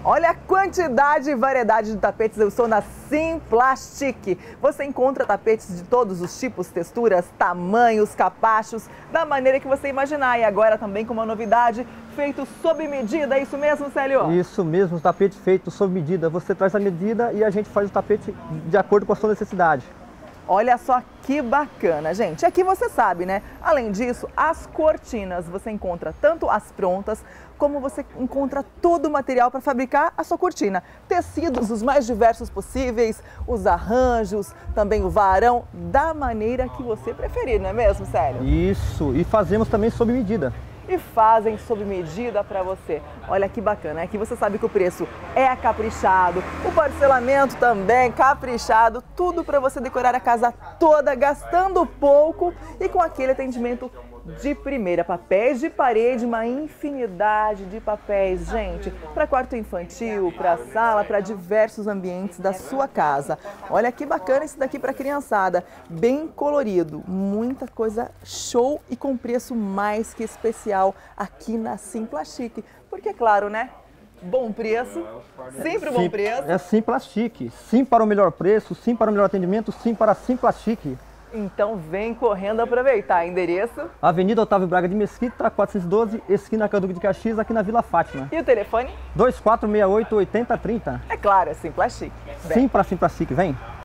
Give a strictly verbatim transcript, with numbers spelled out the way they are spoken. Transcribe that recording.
Olha a quantidade e variedade de tapetes, eu estou na Simplastic. Você encontra tapetes de todos os tipos, texturas, tamanhos, capachos, da maneira que você imaginar. E agora também com uma novidade, feito sob medida, é isso mesmo, Célio? Isso mesmo, os tapetes feitos sob medida. Você traz a medida e a gente faz o tapete de acordo com a sua necessidade. Olha só que bacana, gente. Aqui você sabe, né? Além disso, as cortinas, você encontra tanto as prontas, como você encontra todo o material para fabricar a sua cortina. Tecidos os mais diversos possíveis, os arranjos, também o varão, da maneira que você preferir, não é mesmo, Célio? Isso, e fazemos também sob medida. E fazem sob medida para você. Olha que bacana, aqui você sabe que o preço é caprichado, o parcelamento também caprichado, tudo para você decorar a casa toda gastando pouco e com aquele atendimento de primeira. Papéis de parede, uma infinidade de papéis, gente, para quarto infantil, para sala, para diversos ambientes da sua casa. Olha que bacana esse daqui para criançada, bem colorido, muita coisa show e com preço mais que especial aqui na Simplastic, porque claro, né? Bom preço, sempre bom Sim, preço. É Simplastic, sim para o melhor preço, sim para o melhor atendimento, sim para a Simplastic. Então vem correndo aproveitar. Endereço? Avenida Otávio Braga de Mesquita, quatrocentos e doze, esquina Caduque de Caxias, aqui na Vila Fátima. E o telefone? dois quatro seis oito, oito zero três zero. É claro, é Simplastic. Sim para Simplastic, vem.